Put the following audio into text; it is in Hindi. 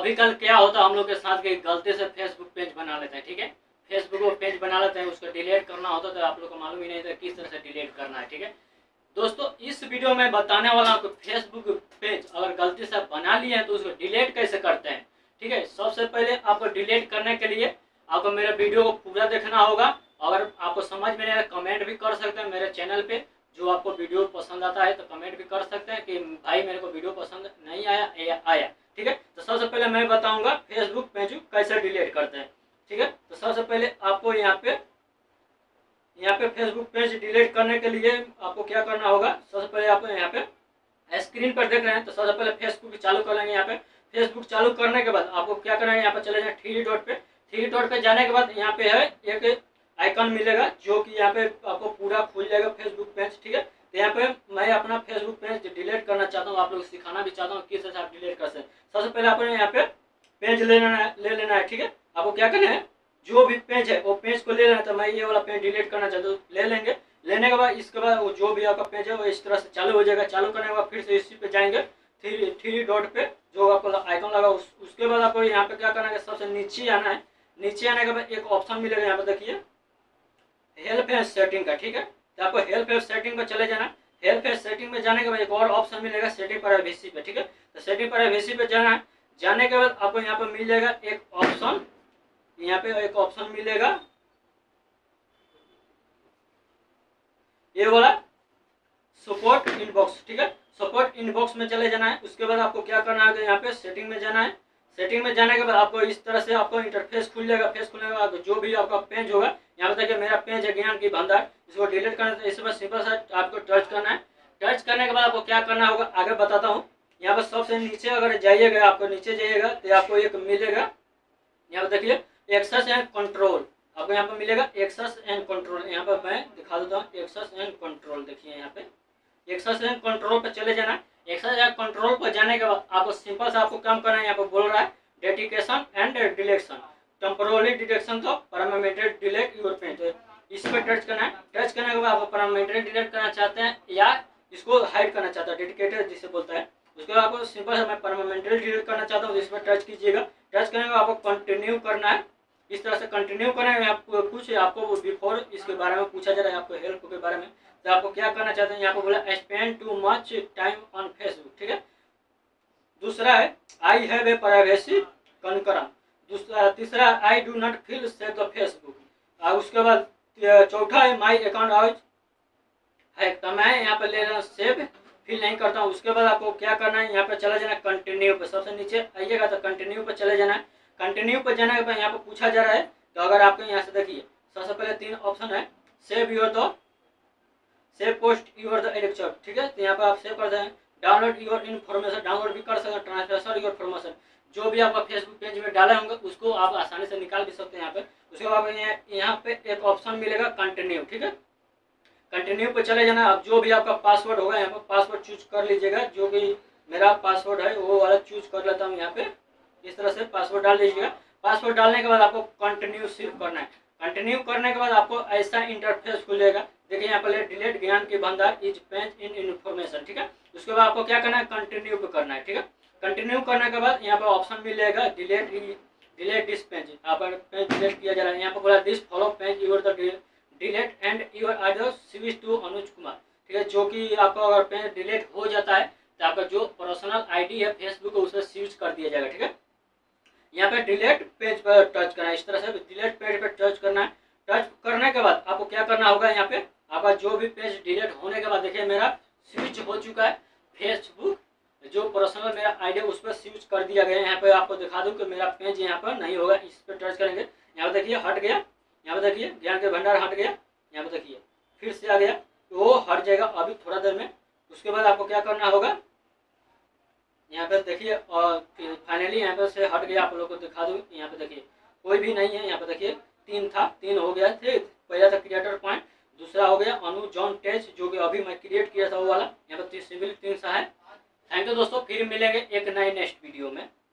कभी कल क्या होता है हम लोग के साथ कि गलती से फेसबुक पेज बना लेते हैं। ठीक है, फेसबुक को पेज बना लेते हैं, उसको डिलीट करना होता है तो आप लोग को मालूम ही नहीं था किस तरह से डिलीट करना है। ठीक है दोस्तों, इस वीडियो में बताने वाला हूँ फेसबुक पेज अगर गलती से बना लिए हैं तो उसको डिलीट कैसे करते हैं। ठीक है, सबसे पहले आपको डिलीट करने के लिए आपको मेरे वीडियो को पूरा देखना होगा। अगर आपको समझ में नहीं आया कमेंट भी कर सकते हैं मेरे चैनल पे। जो आपको वीडियो पसंद आता है तो कमेंट भी कर सकते हैं कि भाई मेरे को वीडियो पसंद नहीं आया या आया। ठीक है, तो सबसे पहले मैं बताऊंगा फेसबुक पेज कैसे डिलीट करते हैं। ठीक है, तो सबसे पहले आपको यहाँ पे फेसबुक पेज डिलीट करने के लिए आपको क्या करना होगा। सबसे पहले आपको यहाँ पे स्क्रीन पर देख रहे हैं तो सबसे पहले फेसबुक चालू कर लेंगे। यहाँ पे फेसबुक चालू करने के बाद आपको क्या करना है, यहाँ पे चले जाए थ्री डॉट पे। थ्री डॉट पे जाने के बाद यहाँ पे है एक आइकन मिलेगा जो कि यहाँ पे आपको पूरा खुल जाएगा फेसबुक पेज। ठीक है, तो यहाँ पे मैं अपना फेसबुक पेज डिलीट करना चाहता हूँ, आप लोग सिखाना भी चाहता हूँ किस तरह से आप डिलीट कर सकते हैं। सबसे पहले आपको यहाँ पे पेज ले लेना है। ठीक है, आपको क्या करना है, जो भी पेज है वो पेज को ले लेना है। तो मैं ये वाला पेज डिलीट करना चाहता हूँ, ले लेंगे। लेने के बाद इसके बाद वो जो भी आपका पेज है वो इस तरह से चालू हो जाएगा। चालू करने के बाद फिर से इसी पे जाएंगे थ्री डॉट पे जो आपको आइकन लगा उसके बाद आपको यहाँ पे क्या करना है, सबसे नीचे आना है। नीचे आने के बाद एक ऑप्शन मिलेगा यहाँ पे देखिए हेल्प एंड सेटिंग का। ठीक है, तो आपको हेल्प एंड सेटिंग पे चले जाना। हेल्प एंड सेटिंग में जाने के बाद एक और ऑप्शन मिलेगा सेटिंग प्राइवेसी पे। ठीक है, तो सेटिंग प्राइवेसी पे जाना है। जाने के बाद आपको यहाँ पे मिल जाएगा एक ऑप्शन, यहाँ पे एक ऑप्शन मिलेगा ये वाला सपोर्ट इनबॉक्स। ठीक है, सपोर्ट इनबॉक्स में चले जाना है। उसके बाद आपको क्या करना है, यहाँ पे सेटिंग में जाना है। सेटिंग में जाने के बाद आपको इस तरह से आपको इंटरफेस खुल जाएगा। फेस खुलने के बाद जो भी आपका पेज होगा, यहाँ पे देखिए मेरा पेज है ज्ञान की भंडार, इसको डिलीट करना है। इसमें सिंपल सा आपको टच करना है। टच करने के बाद आपको क्या करना होगा आगे बताता हूँ। यहाँ पर सबसे नीचे अगर जाइएगा, आपको नीचे जाइएगा तो आपको एक मिलेगा, यहाँ पे देखिए एक्सेस एंड कंट्रोल। आपको यहाँ पे मिलेगा एक्सेस एंड कंट्रोल। यहाँ पे मैं दिखा देता हूँ एक्सेस एंड कंट्रोल। देखिए यहाँ पे एक्सेस एंड कंट्रोल पे चले जाना। एक्सेस एंड कंट्रोल पर जाने के बाद आपको सिंपल से आपको काम करना है। यहाँ पे बोल रहा है dedication and deletion, temporary detection तो परमानेंटली डिलीट योर पेज। इस पर टच करना है। टच करने के बाद आपको परमानेंटली डिलीट करना चाहते हैं या इसको हाइड करना चाहते हैं, डेडिकेटेड जिसे बोलता है। उसके बाद आपको सिंपल से मैं परमानेंटली डिलीट करना चाहता हूँ, इस पर टच कीजिएगा। टच करने के बाद आपको कंटिन्यू करना है। इस तरह से कंटिन्यू करने में आपको कुछ आपको बिफोर इसके बारे में पूछा जा रहा है, आपको हेल्प के बारे में। तो आपको क्या करना चाहते हैं, यहाँ पे बोला spend too much time on Facebook. ठीक है, दूसरा है I have a privacy concern. दूसरा तीसरा I do not feel safe the Facebook. और उसके बाद चौथा है माई अकाउंट आज है, तो मैं यहाँ पे ले रहा हूँ सेव फील नहीं करता हूँ। उसके बाद आपको क्या करना है, यहाँ पे चला जाना कंटिन्यू पे। सबसे नीचे आइएगा तो कंटिन्यू पे चले जाना है। कंटिन्यू पे जाने के बाद यहाँ पे पूछा जा रहा है, तो अगर आपको यहाँ से देखिए सबसे पहले तीन ऑप्शन है, save your the save post your the addiction. ठीक है, तो यहाँ पे आप सेव कर दें। डाउनलोड योर इन्फॉर्मेशन, डाउनलोड भी कर सकते हैं। ट्रांसफर योर इन्फॉर्मेशन, जो भी आपका फेसबुक पेज में डाले होंगे उसको आप आसानी से निकाल भी सकते हैं यहाँ पे। उसके बाद यहाँ पे एक ऑप्शन मिलेगा कंटिन्यू। ठीक है, कंटिन्यू पे चले जाना। अब जो भी आपका पासवर्ड होगा यहाँ पे पासवर्ड चूज कर लीजिएगा। जो कि मेरा पासवर्ड है वो वाला चूज कर लेता हूँ। यहाँ पे इस तरह से पासवर्ड डाल लीजिएगा। पासवर्ड डालने के बाद आपको कंटिन्यू सिर्फ करना है। कंटिन्यू करने के बाद आपको ऐसा इंटरफेस खुलेगा। देखिए यहाँ पर डिलीट ज्ञान की भंडार इज पेज इन इन्फॉर्मेशन। ठीक है, उसके बाद आपको क्या करना है, कंटिन्यू पे करना है। ठीक है, कंटिन्यू करने के बाद यहाँ पे ऑप्शन मिलेगा डिलीट दिस पेज। आप पेज डिलीट किया जा रहा है। यहाँ पे बोला this follow page your the delete and your ID or switch to Anuj Kumar. ठीक है, जो कि आपका अगर पेज डिलीट हो जाता है तो आपका जो पर्सनल आईडी है फेसबुक उसे स्विच कर दिया जाएगा। ठीक है, यहाँ पे डिलीट पेज पर टच करना है। इस तरह से डिलीट पेज पर टच करना है। टच करने के बाद आपको क्या करना होगा, यहाँ पे आपका जो भी पेज डिलीट होने के बाद देखिए मेरा स्विच हो चुका है। फेसबुक जो पर्सनल मेरा आईडी उस पर स्विच कर दिया गया है। यहाँ पे आपको दिखा दूं कि मेरा पेज यहाँ पर नहीं होगा। इस पर टच करेंगे, यहाँ पे देखिए हट गया। यहाँ पे देखिए ज्ञान के भंडार हट गया। यहाँ पे देखिए फिर से आ गया, तो वो हट जाएगा अभी थोड़ा देर में। उसके बाद आपको क्या करना होगा, यहाँ पे देखिए और फाइनली यहाँ पे से हट गया। आप लोगों को दिखा दूँ, यहाँ पे देखिए कोई भी नहीं है। यहाँ पे देखिए तीन था, तीन हो गया थे। पहला था क्रिएटर पॉइंट, दूसरा हो गया अनु जॉन टेज जो कि अभी मैं क्रिएट किया था वो वाला। यहाँ पे सिविल 3 सा है। थैंक यू दोस्तों, फिर मिलेंगे एक नए नेक्स्ट वीडियो में।